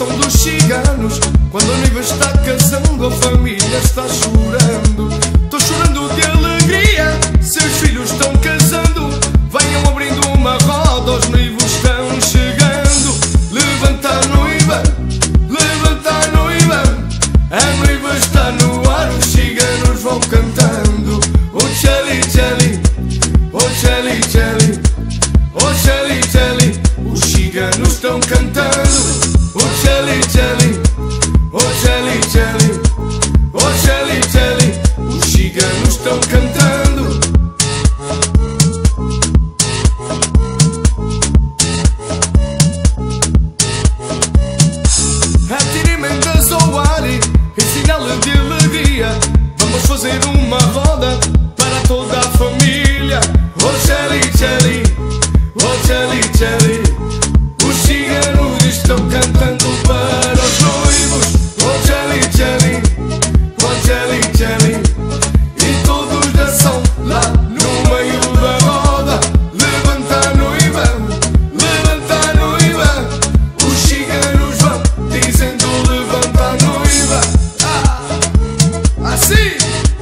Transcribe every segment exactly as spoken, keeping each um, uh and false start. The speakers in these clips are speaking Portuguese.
tradição dos ciganos. Quando a noiva está casando, a família está chorando. Estou chorando de alegria, seus filhos estão casando. Venham abrindo uma roda, os noivos estão chegando. Levanta a noiva, levanta a noiva, a noiva está no ar, os ciganos vão cantando. Oh Chelly, Chelly, oh Chelly, Chelly, oh Chelly, Chelly, os ciganos estão cantando. Oh Chelly, Chelly, oh Chelly, Chelly, oh Chelly, Chelly, os ciganos estão cantando. Atirem mendas ao ar em sinal de alegria. Vamos fazer uma roda para toda a família. Oh Chelly, Chelly, oh Chelly, Chelly, os ciganos estão cantando para os noivos. Oh Chelly, Chelly, oh Chelly, Chelly, e todos dançam lá no meio da roda. Levanta a noiva, levanta a noiva, os ciganos vão dizendo levanta a noiva. Ah, assim!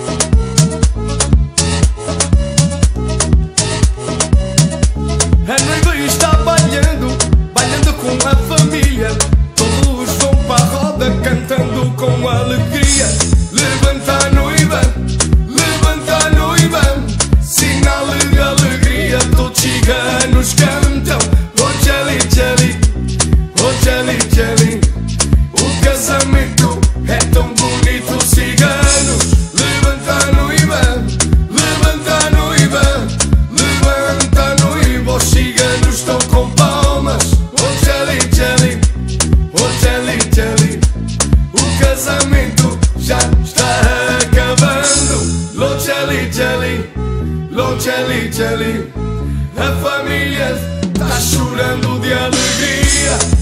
A noiva está bailando, bailando com a família. Todos vão para a roda cantando com alegria. Levanta a noiva, levanta a noiva, sinal de alegria. Todos ciganos cantam. Oh Chelly, Chelly, oh Chelly, Chelly, o casamento é tão bonito, ciganos. Levanta a noiva, levanta a noiva, levanta a noiva, os ciganos estão com palmas. Oh Chelly, Chelly, oh Chelly, Chelly, o casamento já está acabando. Lo Chelly, Chelly, lo Chelly, Chelly, a família está chorando de alegria.